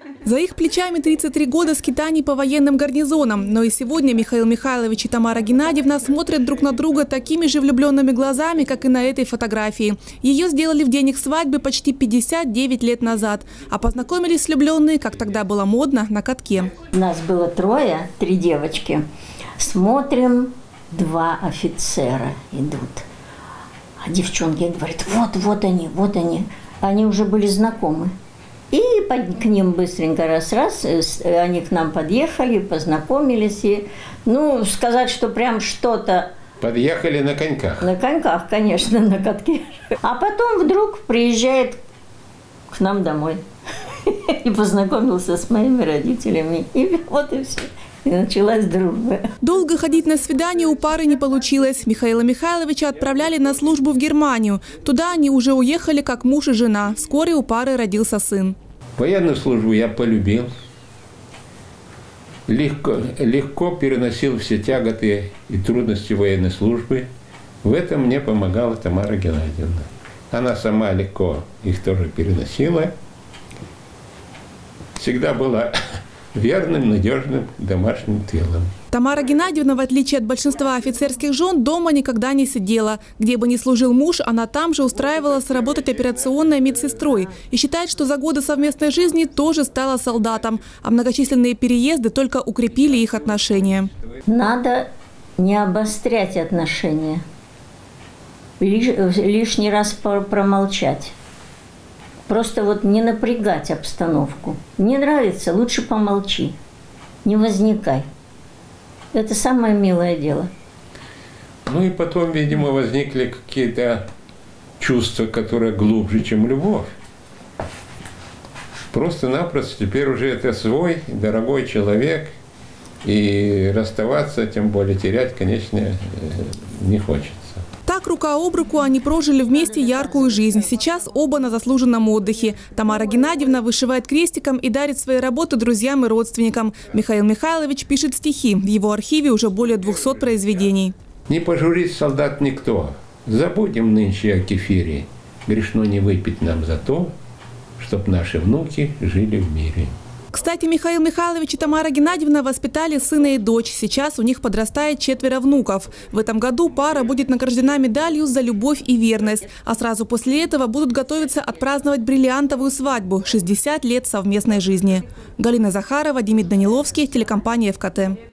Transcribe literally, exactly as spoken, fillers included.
За их плечами тридцать три года скитаний по военным гарнизонам. Но и сегодня Михаил Михайлович и Тамара Геннадьевна смотрят друг на друга такими же влюбленными глазами, как и на этой фотографии. Ее сделали в день их свадьбы почти пятьдесят девять лет назад. А познакомились влюбленные, как тогда было модно, на катке. Нас было трое, три девочки. Смотрим, два офицера идут. А девчонки говорят, вот, вот они, вот они. Они уже были знакомы. И к ним быстренько раз-раз, они к нам подъехали, познакомились. И, ну, сказать, что прям что-то... Подъехали на коньках? На коньках, конечно, на катке. А потом вдруг приезжает к нам домой. И познакомился с моими родителями. И вот и все. И началась дружба. Долго ходить на свидание у пары не получилось. Михаила Михайловича отправляли на службу в Германию. Туда они уже уехали как муж и жена. Вскоре у пары родился сын. Военную службу я полюбил. Легко, легко переносил все тяготы и трудности военной службы. В этом мне помогала Тамара Геннадьевна. Она сама легко их тоже переносила. Всегда была верным, надежным домашним телом. Тамара Геннадьевна, в отличие от большинства офицерских жен, дома никогда не сидела. Где бы ни служил муж, она там же устраивалась работать операционной медсестрой. И считает, что за годы совместной жизни тоже стала солдатом. А многочисленные переезды только укрепили их отношения. Надо не обострять отношения. Лиш, лишний раз промолчать. Просто вот не напрягать обстановку. Не нравится, лучше помолчи. Не возникай. Это самое милое дело. Ну и потом, видимо, возникли какие-то чувства, которые глубже, чем любовь. Просто-напросто теперь уже это свой, дорогой человек. И расставаться, тем более терять, конечно, не хочется. Так, рука об руку, они прожили вместе яркую жизнь. Сейчас оба на заслуженном отдыхе. Тамара Геннадьевна вышивает крестиком и дарит свои работы друзьям и родственникам. Михаил Михайлович пишет стихи. В его архиве уже более двухсот произведений. Не пожурит солдат никто. Забудем нынче о кефире. Грешно не выпить нам за то, чтоб наши внуки жили в мире. Кстати, Михаил Михайлович и Тамара Геннадьевна воспитали сына и дочь. Сейчас у них подрастает четверо внуков. В этом году пара будет награждена медалью за любовь и верность. А сразу после этого будут готовиться отпраздновать бриллиантовую свадьбу – шестьдесят лет совместной жизни. Галина Захарова, Демид Даниловский, телекомпания эф ка тэ.